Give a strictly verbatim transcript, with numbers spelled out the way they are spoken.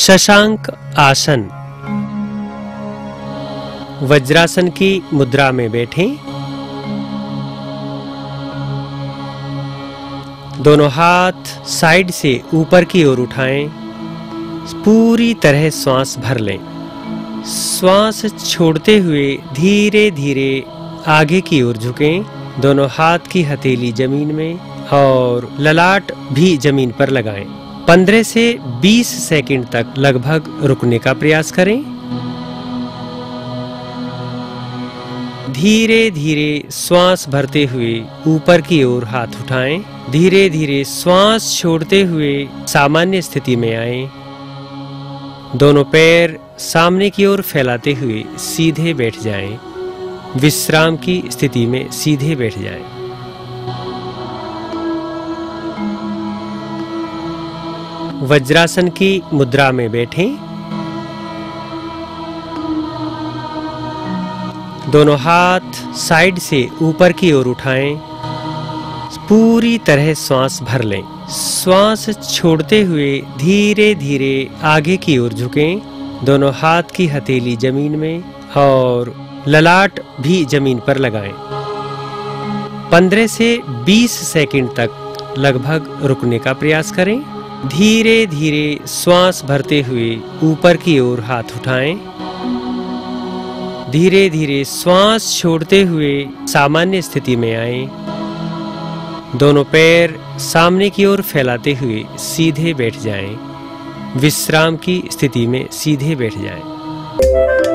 शशांक आसन। वज्रासन की मुद्रा में बैठें। दोनों हाथ साइड से ऊपर की ओर उठाएं। पूरी तरह श्वास भर लें। श्वास छोड़ते हुए धीरे धीरे आगे की ओर झुकें। दोनों हाथ की हथेली जमीन में और ललाट भी जमीन पर लगाएं। पंद्रह से बीस सेकंड तक लगभग रुकने का प्रयास करें। धीरे धीरे श्वास भरते हुए ऊपर की ओर हाथ उठाएं। धीरे धीरे श्वास छोड़ते हुए सामान्य स्थिति में आएं। दोनों पैर सामने की ओर फैलाते हुए सीधे बैठ जाएं। विश्राम की स्थिति में सीधे बैठ जाएं। वज्रासन की मुद्रा में बैठें। दोनों हाथ साइड से ऊपर की ओर उठाएं। पूरी तरह श्वास भर लें। श्वास छोड़ते हुए धीरे धीरे आगे की ओर झुकें। दोनों हाथ की हथेली जमीन में और ललाट भी जमीन पर लगाएं। पंद्रह से बीस सेकंड तक लगभग रुकने का प्रयास करें। धीरे धीरे श्वास भरते हुए ऊपर की ओर हाथ उठाएं। धीरे धीरे श्वास छोड़ते हुए सामान्य स्थिति में आएं। दोनों पैर सामने की ओर फैलाते हुए सीधे बैठ जाएं। विश्राम की स्थिति में सीधे बैठ जाएं।